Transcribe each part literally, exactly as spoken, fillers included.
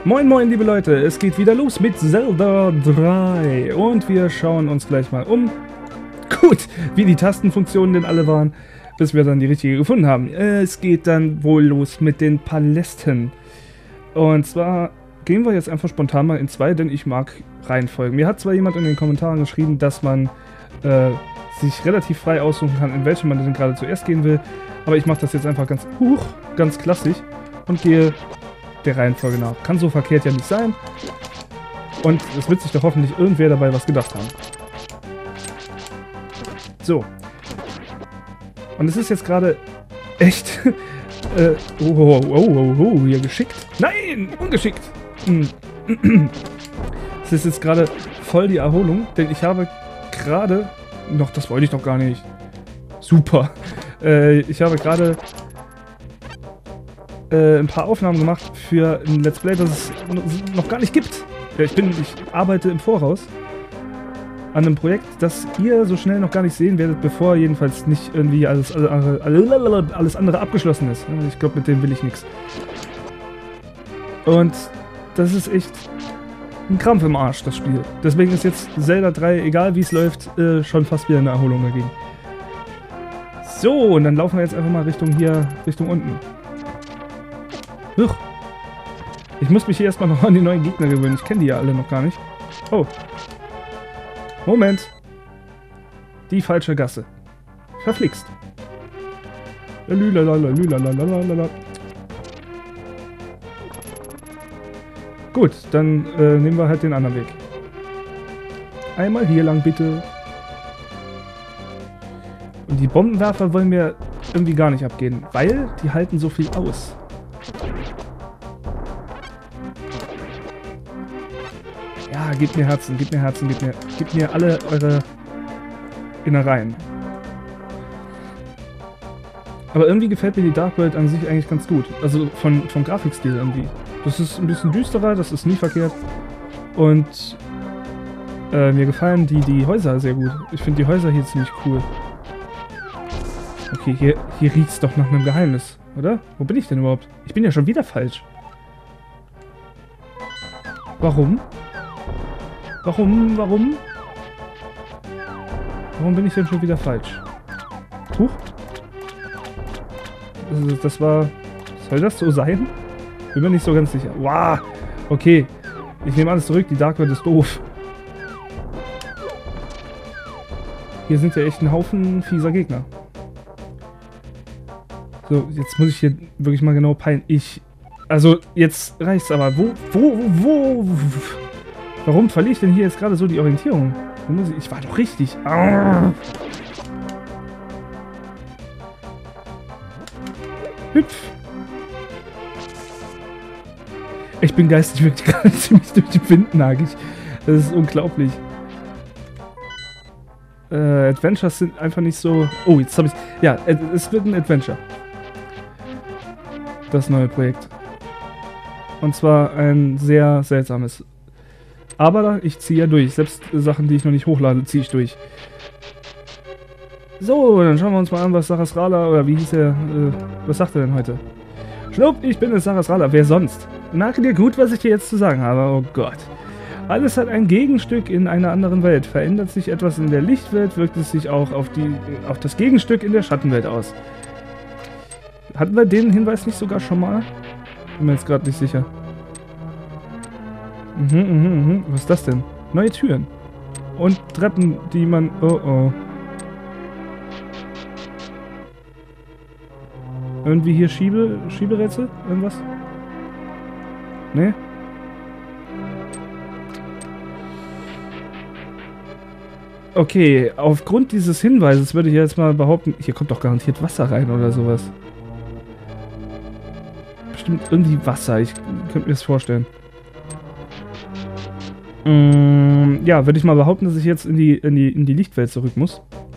Moin moin liebe Leute, es geht wieder los mit Zelda drei und wir schauen uns gleich mal um, gut, wie die Tastenfunktionen denn alle waren, bis wir dann die richtige gefunden haben. Es geht dann wohl los mit den Palästen und zwar gehen wir jetzt einfach spontan mal in zwei, denn ich mag Reihenfolgen. Mir hat zwar jemand in den Kommentaren geschrieben, dass man äh, sich relativ frei aussuchen kann, in welche man denn gerade zuerst gehen will, aber ich mache das jetzt einfach ganz, huch, ganz klassisch und gehe der Reihenfolge nach. Kann so verkehrt ja nicht sein. Und es wird sich doch hoffentlich irgendwer dabei was gedacht haben. So. Und es ist jetzt gerade echt... äh, oh, oh, oh, oh, oh, hier geschickt. Nein, ungeschickt. Es ist jetzt gerade voll die Erholung, denn ich habe gerade... Noch, das wollte ich noch gar nicht. Super. Äh, ich habe gerade... ein paar Aufnahmen gemacht für ein Let's Play, das es noch gar nicht gibt. Ja, ich bin, ich arbeite im Voraus an einem Projekt, das ihr so schnell noch gar nicht sehen werdet, bevor jedenfalls nicht irgendwie alles, alles, alles andere abgeschlossen ist. Ich glaube, mit dem will ich nichts. Und das ist echt ein Krampf im Arsch, das Spiel. Deswegen ist jetzt Zelda drei, egal wie es läuft, schon fast wieder eine Erholung dagegen. So, und dann laufen wir jetzt einfach mal Richtung hier, Richtung unten. Huch. Ich muss mich hier erstmal noch an die neuen Gegner gewöhnen. Ich kenne die ja alle noch gar nicht. Oh. Moment. Die falsche Gasse. Verflixt. Lülalala, lülalala. Gut, dann äh, nehmen wir halt den anderen Weg. Einmal hier lang, bitte. Und die Bombenwerfer wollen mir irgendwie gar nicht abgehen, weil die halten so viel aus. Ja, gebt mir Herzen, gebt mir Herzen, gebt mir, gebt mir alle eure Innereien. Aber irgendwie gefällt mir die Dark World an sich eigentlich ganz gut. Also von, vom Grafikstil irgendwie. Das ist ein bisschen düsterer, das ist nie verkehrt. Und äh, mir gefallen die, die Häuser sehr gut. Ich finde die Häuser hier ziemlich cool. Okay, hier, hier riecht es doch nach einem Geheimnis, oder? Wo bin ich denn überhaupt? Ich bin ja schon wieder falsch. Warum? Warum, warum? Warum bin ich denn schon wieder falsch? Huch. Das, das war... Soll das so sein? Bin mir nicht so ganz sicher. Wow. Okay. Ich nehme alles zurück. Die Dark World ist doof. Hier sind ja echt ein Haufen fieser Gegner. So, jetzt muss ich hier wirklich mal genau peilen. Ich... Also, jetzt reicht's aber. Wo, wo, wo... wo Warum verliere ich denn hier jetzt gerade so die Orientierung? Wo muss ich, ich war doch richtig. Ah. Hüpf. Ich bin geistig wirklich gerade ziemlich durch die Wind nagig. Das ist unglaublich. Äh, Adventures sind einfach nicht so... Oh, jetzt habe ich... Ja, es wird ein Adventure. Das neue Projekt. Und zwar ein sehr seltsames... Aber ich ziehe ja durch. Selbst Sachen, die ich noch nicht hochlade, ziehe ich durch. So, dann schauen wir uns mal an, was Sarasrala, oder wie hieß er, äh, was sagt er denn heute? Schnupp, ich bin es Sarasrala, wer sonst? Merke dir gut, was ich dir jetzt zu sagen habe, oh Gott. Alles hat ein Gegenstück in einer anderen Welt. Verändert sich etwas in der Lichtwelt, wirkt es sich auch auf, die, auf das Gegenstück in der Schattenwelt aus. Hatten wir den Hinweis nicht sogar schon mal? Bin mir jetzt gerade nicht sicher. Mhm, mhm, mhm. Was ist das denn? Neue Türen. Und Treppen, die man... Oh, oh. Irgendwie hier Schiebe... Schieberätsel? Irgendwas? Nee? Okay, aufgrund dieses Hinweises würde ich jetzt mal behaupten... Hier kommt doch garantiert Wasser rein oder sowas. Bestimmt irgendwie Wasser. Ich könnte mir das vorstellen. Ja, würde ich mal behaupten, dass ich jetzt in die, in die, in die Lichtwelt zurück muss.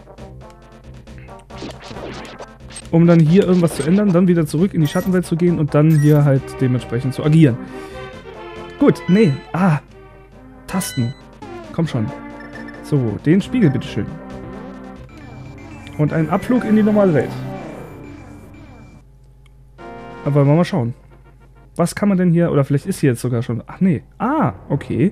Um dann hier irgendwas zu ändern, dann wieder zurück in die Schattenwelt zu gehen und dann hier halt dementsprechend zu agieren. Gut, nee. Ah, Tasten. Komm schon. So, den Spiegel bitteschön. Und einen Abflug in die normale Welt. Aber wollen wir mal schauen. Was kann man denn hier... Oder vielleicht ist hier jetzt sogar schon... Ach nee. Ah, okay.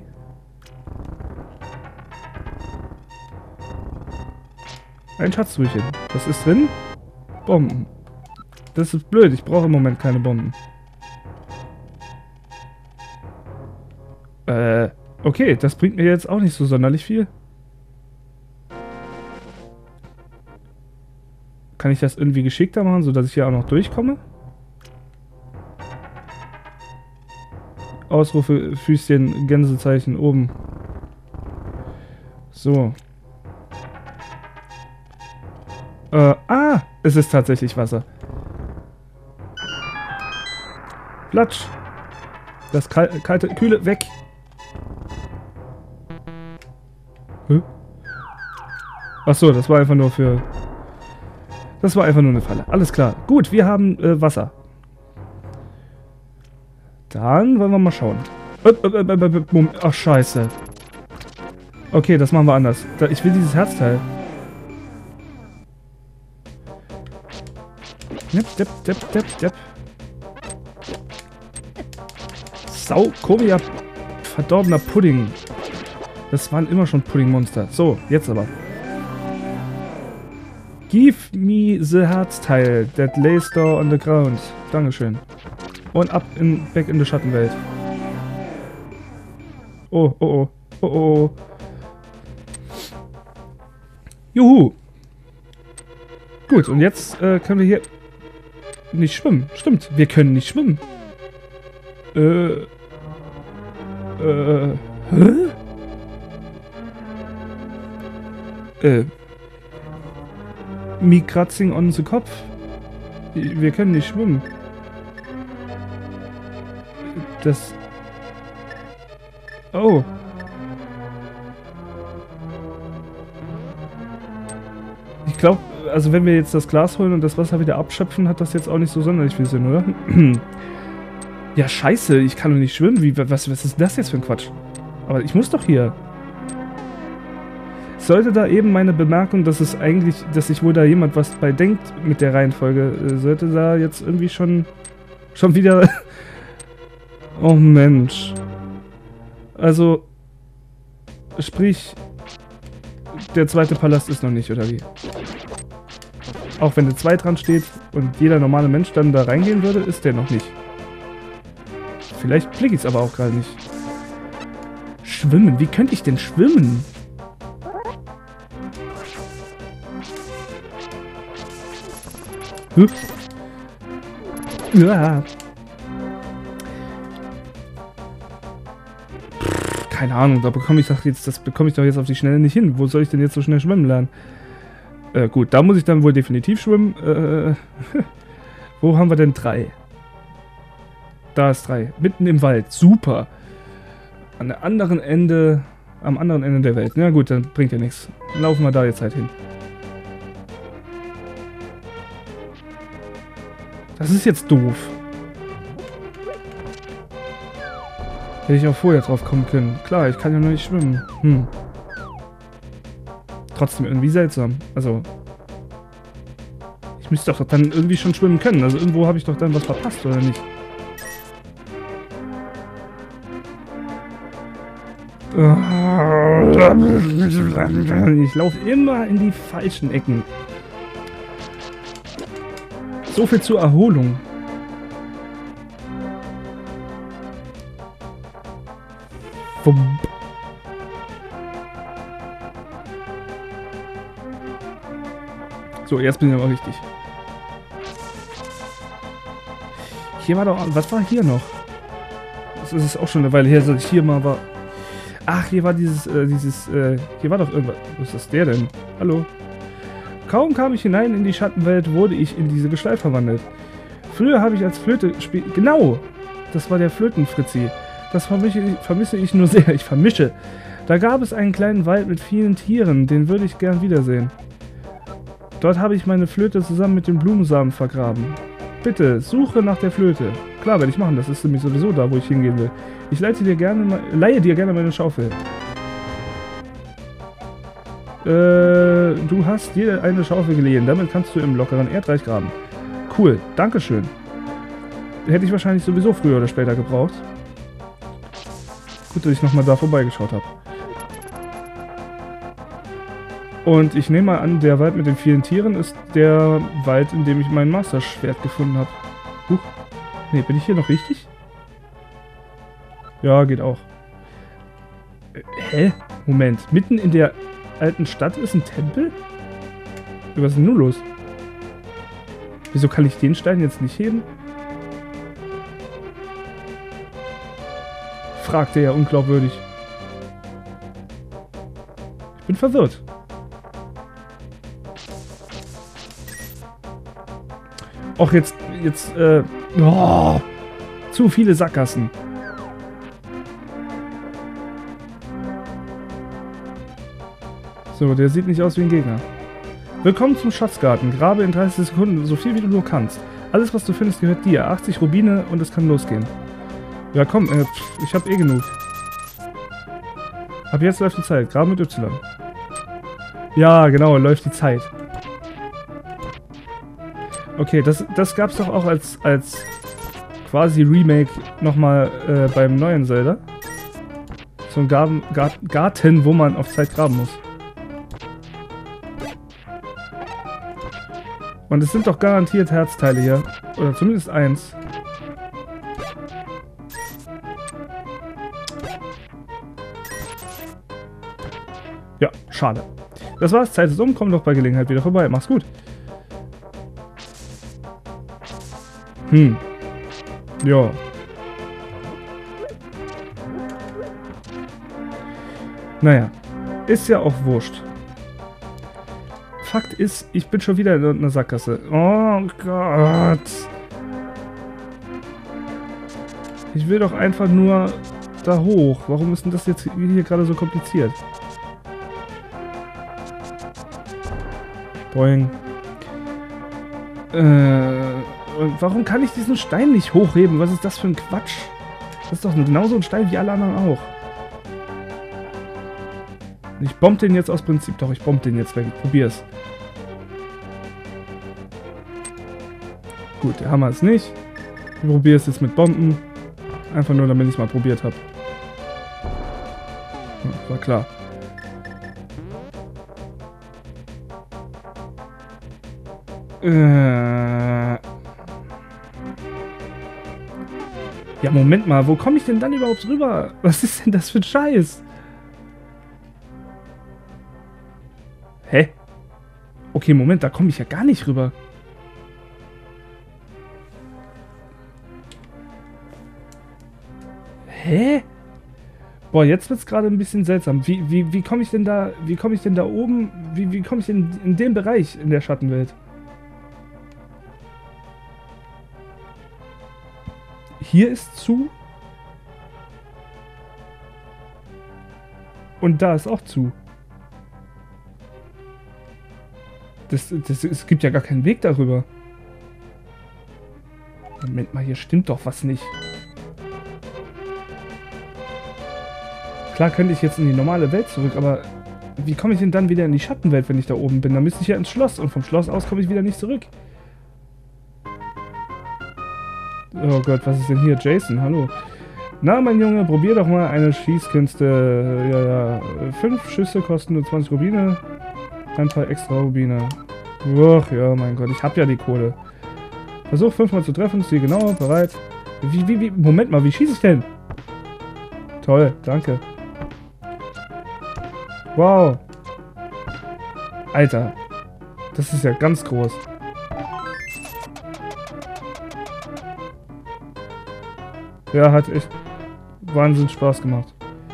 Ein Schatztruchen. Was ist drin? Bomben. Das ist blöd. Ich brauche im Moment keine Bomben. Äh, okay. Das bringt mir jetzt auch nicht so sonderlich viel. Kann ich das irgendwie geschickter machen, sodass ich hier auch noch durchkomme? Ausrufe, Füßchen, Gänsezeichen oben. So. Äh, ah! Es ist tatsächlich Wasser. Platsch! Das kal kalte, kühle, weg! Hä? Achso, das war einfach nur für... Das war einfach nur eine Falle. Alles klar. Gut, wir haben äh, Wasser. Dann wollen wir mal schauen. Ach, scheiße. Okay, das machen wir anders. Ich will dieses Herzteil. Depp, depp, depp, depp, depp. Sau, komischer, verdorbener Pudding. Das waren immer schon Puddingmonster. So, jetzt aber. Give me the Herzteil that lays there on the ground. Dankeschön. Und ab in back in die Schattenwelt. Oh, oh, oh. Oh, oh. Juhu. Gut, und jetzt äh, können wir hier nicht schwimmen. Stimmt, wir können nicht schwimmen. Äh. Äh. Hä? Äh. Me kratzing on the Kopf. Wir können nicht schwimmen. Das... Oh. Ich glaube, also wenn wir jetzt das Glas holen und das Wasser wieder abschöpfen, hat das jetzt auch nicht so sonderlich viel Sinn, oder? Ja, scheiße, ich kann doch nicht schwimmen. Wie, was, was ist das jetzt für ein Quatsch? Aber ich muss doch hier. Sollte da eben meine Bemerkung, dass es eigentlich, dass sich wohl da jemand was bei denkt mit der Reihenfolge, sollte da jetzt irgendwie schon, schon wieder... Oh Mensch. Also, sprich, der zweite Palast ist noch nicht, oder wie? Auch wenn der zwei dran steht und jeder normale Mensch dann da reingehen würde, ist der noch nicht. Vielleicht blicke ich es aber auch gerade nicht. Schwimmen? Wie könnte ich denn schwimmen? Huh? Ja. Keine Ahnung, da bekomme ich doch jetzt, das bekomme ich doch jetzt auf die Schnelle nicht hin. Wo soll ich denn jetzt so schnell schwimmen lernen? Äh, gut, da muss ich dann wohl definitiv schwimmen. Äh, wo haben wir denn drei? Da ist drei. Mitten im Wald. Super. An der anderen Ende, am anderen Ende der Welt. Na gut, dann bringt ja nichts. Laufen wir da jetzt halt hin. Das ist jetzt doof. Hätte ich auch vorher drauf kommen können. Klar, ich kann ja noch nicht schwimmen. Hm. Trotzdem irgendwie seltsam. Also... Ich müsste doch dann irgendwie schon schwimmen können. Also irgendwo habe ich doch dann was verpasst, oder nicht? Ich laufe immer in die falschen Ecken. So viel zur Erholung. Wumm. So, jetzt bin ich aber richtig. Hier war doch... Was war hier noch? Das ist auch schon eine Weile her, dass ich hier mal war. Ach, hier war dieses... Äh, dieses... Äh, hier war doch irgendwas... Was ist das der denn? Hallo? Kaum kam ich hinein in die Schattenwelt, wurde ich in diese Gestalt verwandelt. Früher habe ich als Flöte gespielt... Genau! Das war der Flötenfritzi. Das vermische ich, vermisse ich nur sehr. Ich vermische. Da gab es einen kleinen Wald mit vielen Tieren. Den würde ich gern wiedersehen. Dort habe ich meine Flöte zusammen mit den Blumensamen vergraben. Bitte, suche nach der Flöte. Klar, werde ich machen. Das ist nämlich sowieso da, wo ich hingehen will. Ich leite dir gerne, leihe dir gerne meine Schaufel. Äh, du hast dir eine Schaufel geliehen. Damit kannst du im lockeren Erdreich graben. Cool, dankeschön. hätte ich wahrscheinlich sowieso früher oder später gebraucht. Gut, dass ich nochmal da vorbeigeschaut habe. Und ich nehme mal an, der Wald mit den vielen Tieren ist der Wald, in dem ich mein Master-Schwert gefunden habe. Huch. Ne, bin ich hier noch richtig? Ja, geht auch. Äh, hä? Moment. Mitten in der alten Stadt ist ein Tempel? Was ist denn nun los? Wieso kann ich den Stein jetzt nicht heben? Fragte er unglaubwürdig. Ich bin verwirrt. Och, jetzt, jetzt, äh, oh, zu viele Sackgassen. So, der sieht nicht aus wie ein Gegner. Willkommen zum Schatzgarten. Grabe in dreißig Sekunden so viel, wie du nur kannst. Alles, was du findest, gehört dir. achtzig Rubine und es kann losgehen. Ja, komm, äh, ich hab eh genug. Ab jetzt läuft die Zeit. Graben mit Y. Ja, genau, läuft die Zeit. Okay, das, das gab's doch auch als, als quasi Remake nochmal äh, beim neuen Zelda. So ein Garten, Garten, wo man auf Zeit graben muss. Und es sind doch garantiert Herzteile hier. Oder zumindest eins. Ja, schade. Das war's, Zeit ist um, komm doch bei Gelegenheit wieder vorbei. Mach's gut. Hm. Ja. Naja. Ist ja auch wurscht. Fakt ist, ich bin schon wieder in einer Sackgasse. Oh Gott. Ich will doch einfach nur da hoch. Warum ist denn das jetzt hier gerade so kompliziert? Boing. Äh, warum kann ich diesen Stein nicht hochheben? Was ist das für ein Quatsch? Das ist doch genauso ein Stein wie alle anderen auch. Ich bomb den jetzt aus Prinzip. Doch, ich bomb den jetzt weg. Ich probier's. Gut, der Hammer ist nicht. Ich probiere es jetzt mit Bomben. Einfach nur, damit ich es mal probiert habe. Ja, war klar. Äh... Ja, Moment mal. Wo komme ich denn dann überhaupt rüber? Was ist denn das für ein Scheiß? Hä? Okay, Moment, da komme ich ja gar nicht rüber. Hä? Boah, jetzt wird es gerade ein bisschen seltsam. Wie, wie, wie komme ich denn da, wie komme ich denn da oben, wie, wie komme ich denn in, in dem Bereich in der Schattenwelt? Hier ist zu. Und da ist auch zu. Das, das, es gibt ja gar keinen Weg darüber. Moment mal, hier stimmt doch was nicht. Klar könnte ich jetzt in die normale Welt zurück, aber wie komme ich denn dann wieder in die Schattenwelt, wenn ich da oben bin? Dann müsste ich ja ins Schloss und vom Schloss aus komme ich wieder nicht zurück. Oh Gott, was ist denn hier? Jason, hallo. Na, mein Junge, probier doch mal eine Schießkünste. Ja, ja. Fünf Schüsse kosten nur zwanzig Rubine. Ein paar extra Rubine. Och, ja, mein Gott, ich hab ja die Kohle. Versuch fünfmal zu treffen, Ziel genau, bereit. Wie, wie, wie, Moment mal, wie schieße ich denn? Toll, danke. Wow. Alter. Das ist ja ganz groß. Ja, hat echt Wahnsinn Spaß gemacht.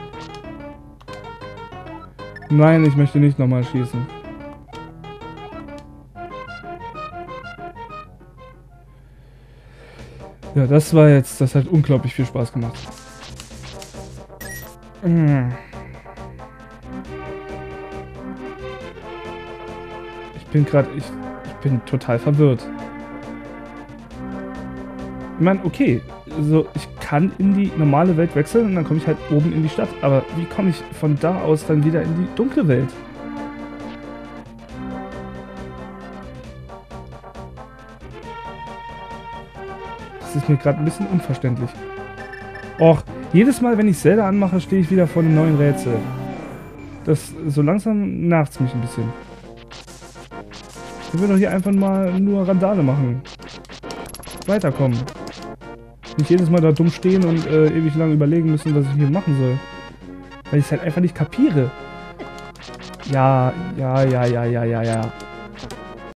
Nein, ich möchte nicht nochmal schießen. Ja, das war jetzt, das hat unglaublich viel Spaß gemacht. Ich bin gerade, ich, ich bin total verwirrt. Ich meine, okay, so ich kann in die normale Welt wechseln und dann komme ich halt oben in die Stadt. Aber wie komme ich von da aus dann wieder in die dunkle Welt? Das ist mir gerade ein bisschen unverständlich. Och, jedes Mal, wenn ich Zelda anmache, stehe ich wieder vor einem neuen Rätsel. Das, so langsam nervt es mich ein bisschen. Ich will doch hier einfach mal nur Randale machen. Weiterkommen. Nicht jedes Mal da dumm stehen und äh, ewig lang überlegen müssen, was ich hier machen soll. Weil ich es halt einfach nicht kapiere. Ja, ja, ja, ja, ja, ja, ja.